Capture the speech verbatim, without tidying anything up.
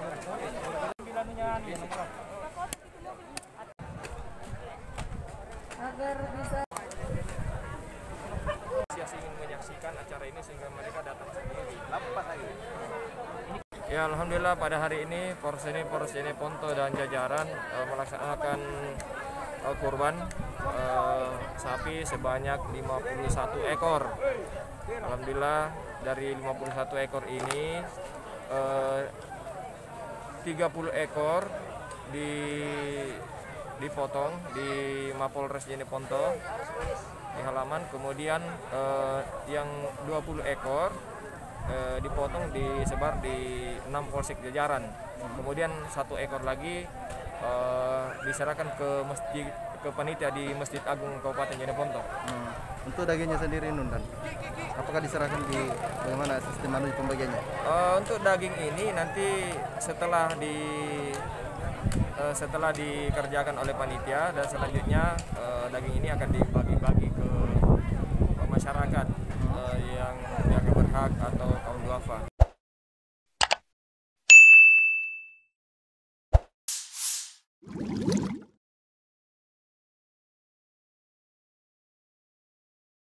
Agar bisa ingin menyaksikan acara ini sehingga mereka datang sendiri. Ya, alhamdulillah pada hari ini Porseni Porseni Ponto dan jajaran uh, melaksanakan uh, kurban uh, sapi sebanyak lima puluh satu ekor. Alhamdulillah dari lima puluh satu ekor ini uh, tiga puluh ekor di dipotong di Mapolres Jeneponto di halaman, kemudian eh, yang dua puluh ekor eh, dipotong disebar di enam polsek jajaran, kemudian satu ekor lagi eh, diserahkan ke masjid ke panitia di Masjid Agung Kabupaten Jeneponto. Hmm. Untuk dagingnya sendiri Nundan, apakah diserahkan di bagaimana sistem anu pembagiannya? Uh, untuk daging ini nanti setelah di uh, setelah dikerjakan oleh panitia dan selanjutnya uh, daging ini akan dibagi-bagi ke masyarakat uh, yang yang berhak atau kaum duafa.